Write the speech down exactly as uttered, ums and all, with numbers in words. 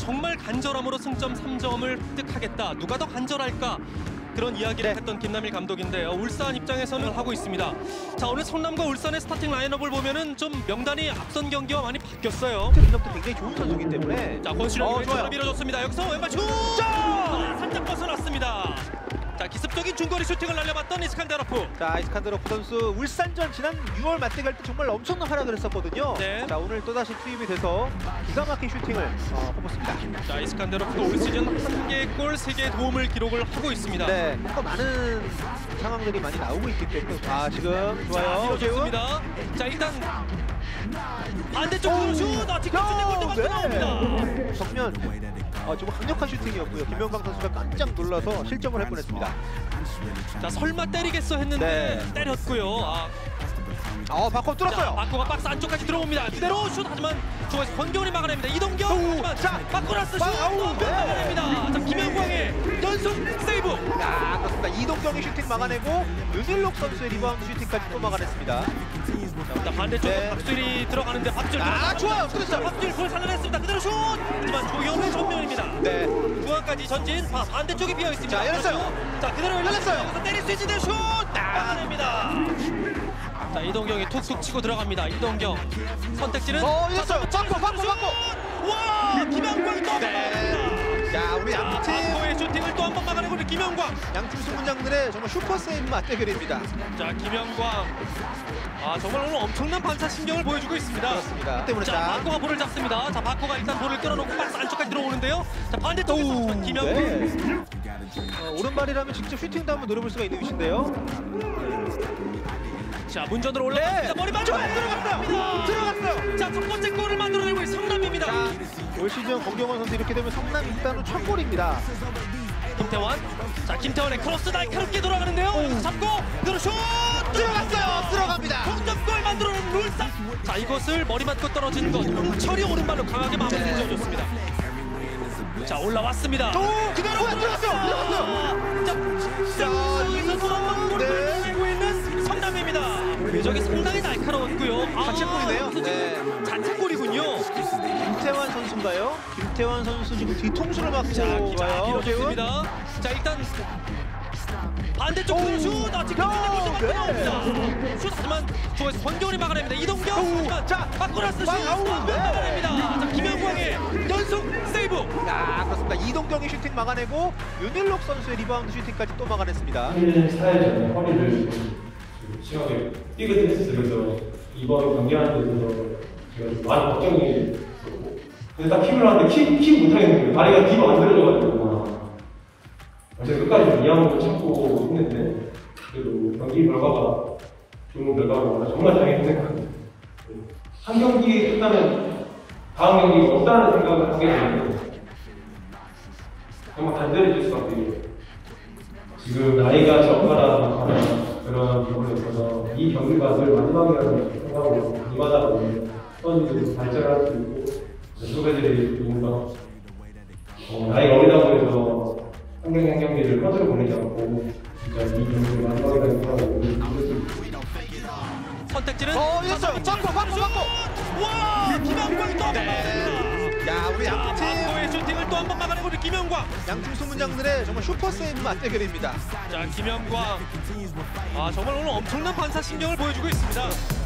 정말 간절함으로 승점 삼 점을 획득하겠다. 누가 더 간절할까? 그런 이야기를 네. 했던 김남일 감독인데요. 울산 입장에서는 하고 있습니다. 자, 오늘 성남과 울산의 스타팅 라인업을 보면은 좀 명단이 앞선 경기와 많이 바뀌었어요. 능력도 굉장히 좋은 선수이기 때문에. 자, 권수령 어, 왼쪽으로 좋아요. 밀어줬습니다. 여기서 왼발 슛! 자, 살짝 벗어났습니다. 자, 기습적인 중거리 슈팅을 날려봤던 이스칸데로프. 자, 이스칸데로프 선수 울산전 지난 유월 맞대결 때 정말 엄청난 활약을 했었거든요. 네. 자, 오늘 또다시 투입이 돼서 기가 막힌 슈팅을 어, 뽑았습니다. 자, 이스칸데로프도 올 시즌 한 개의 골, 세 개의 도움을 기록을 하고 있습니다. 네, 더 많은 상황들이 많이 나오고 있기 때문에. 아, 지금 좋아요. 좋습니다. 자, 일단 반대쪽으로 슛! 아, 직접적인 골대가 나옵니다. 정면. 어, 조금 강력한 슈팅이었고요. 김명광 선수가 깜짝 놀라서 실점을 할 뻔했습니다. 자, 설마 때리겠어 했는데 네. 때렸고요. 아, 어, 바꿔 뚫었어요. 자, 바코가 박스 안쪽까지 들어옵니다. 그대로 슛! 하지만 중앙에서 권경훈이 막아냅니다. 이동경! 오, 하지만 자, 바코라스 슛! 아우, 네. 막아냅니다. 자, 김영광의 연속 세이브! 야, 그렇습니다. 이동경이 슈팅 막아내고 윤일록 선수의 리바운드 슈팅까지 또 막아냈습니다. 자, 반대쪽으로 네. 박수일이 들어가는데 박주일 아, 좋아요. 그렇죠. 박주일 골 살려냈습니다. 그대로 슛! 하지만 조영우 전면입니다. 네. 중앙까지 전진. 바, 반대쪽이 비어 있습니다. 자, 열렸어요. 그렇죠? 자, 그대로 열렸어요. 여기서 때릴 수 있는데 슛! 막아냅니다. 자, 이동경이 툭툭 치고 들어갑니다. 이동경 선택지는 어, 열렸어요. 바꿔, 바꿔, 바꿔. 와, 김영광이 또 네. 자, 우리 양팀 바코의 슈팅을 또 한 번 막아내고 있는 김영광. 양팀 수문장들의 정말 슈퍼 세이브 맞대결입니다. 자, 김영광. 아, 정말 오늘 엄청난 반사 신경을 보여주고 있습니다. 그렇습니다. 때문에 자, 자, 바코가 볼을 잡습니다. 자, 바코가 일단 볼을 끌어놓고 박스 안쪽까지 들어오는데요. 자, 반대쪽에서 김영광. 네. 어, 오른발이라면 직접 슈팅도 한번 노려볼 수가 있는 위치인데요. 자, 문전으로 올라갑니다. 네. 머리 맞춰 들어갔어요. 들어갔어요. 자, 첫 번째 골을 만들어내고 있는 성남입니다. 자, 올 시즌 권경원 선수 이렇게 되면 성남 입단 후 첫 골입니다. 김태환. 자, 김태환의 크로스 날카롭게 돌아가는데요. 여기서 잡고 그대로 슛! 들어갔어요. 들어갑니다. 동점골 만들어낸 울산. 자, 이것을 머리 맞고 떨어진 것. 홍철이 오른발로 강하게 마무리 네. 지어줬습니다. 자, 올라왔습니다. 또 그대로 들어갔어요. 들어갔어요. 자, 자, 여기서 또한번 골을 네. 내고 있는 성남입니다. 궤적이 상당히 날카로웠고요. 아, 자책골이네요. 네. 자책골이군요. 김태환 선수인가요? 김태환 선수 지금 뒤통수를 맞고 자, 와요. 밀어줬습니다. 자, 일단 반대쪽으로 슛! 아, 직접 골대 네. 나옵니다. 슛! 하지만 중앙에서 권경훈이 막아냅니다. 이동경! 하지만 자, 바코라스 슛! 아우, 네. 막아냅니다. 자, 김영광의 연속 세이브! 야, 그렇습니다. 이동경이 슈팅 막아내고 윤일록 선수의 리바운드 슈팅까지 또 막아냈습니다. 일 사일 전에 허리를 심하게 삐끗했었어요. 그래서 이번 경기하는 데서 제가 좀 많이 걱정이 됐었고 그래서 딱 킥을 하는데 킥, 킥 못하겠는 거예요. 다리가 뒤로 안 들어져가지고 제가 끝까지 이양으로 참고 했는데 그래도 경기 결과가 좋은 결과가 정말 다행히 생각합니다. 한 경기 끝나면 다음 경기가 없다는 생각을 하게 되는데 정말 간절해질 수밖에 없어요. 지금 나이가 적하다 그런 부분에 있어서 이 경기가 늘 마지막이라는 생각으로 임하다 보면 선수들이 발전할 수 있고 선수들이 뭔가 어, 나이가 어리다고 해서 한 경기 한 경기를 허투루 보내지 않고 진짜 이 경기를 마지막이라는 생각으로 믿을 수 있습니다. 선택지는 어, 이겼어요. 바꿔, 바꿔, 바꿔. 와! 김영광이 또 한 번 네. 막아냅니다. 야, 우리 자, 양팀 바코의 슈팅을 또 한 번 막아내고 있는 김영광. 양팀 수문장들의 정말 슈퍼 세이브 맞대결입니다. 자, 김영광. 아, 정말 오늘 엄청난 반사 신경을 보여주고 있습니다.